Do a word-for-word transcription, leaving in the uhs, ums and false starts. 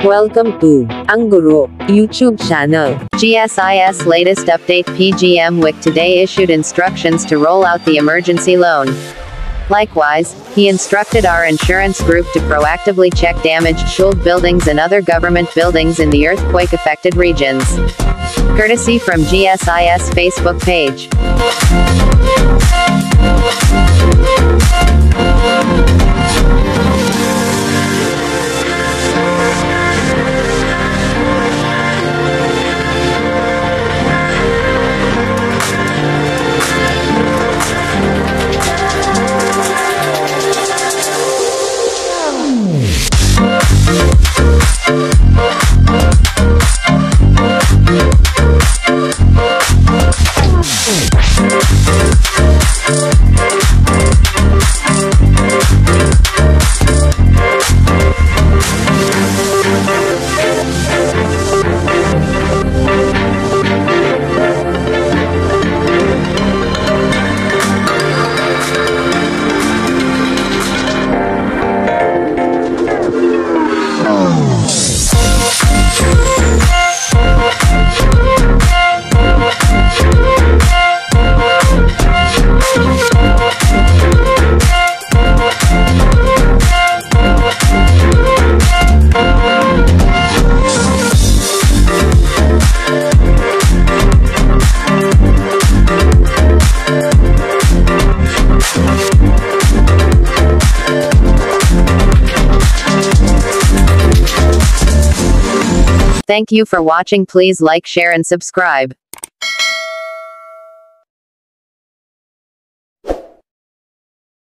Welcome to ang Guro YouTube channel. G S I S latest update. P G M W I C today issued instructions to roll out the emergency loan. Likewise, he instructed our insurance group to proactively check damaged schools buildings and other government buildings in the earthquake-affected regions. Courtesy from G S I S Facebook page. Thank you for watching. Please like, share and subscribe.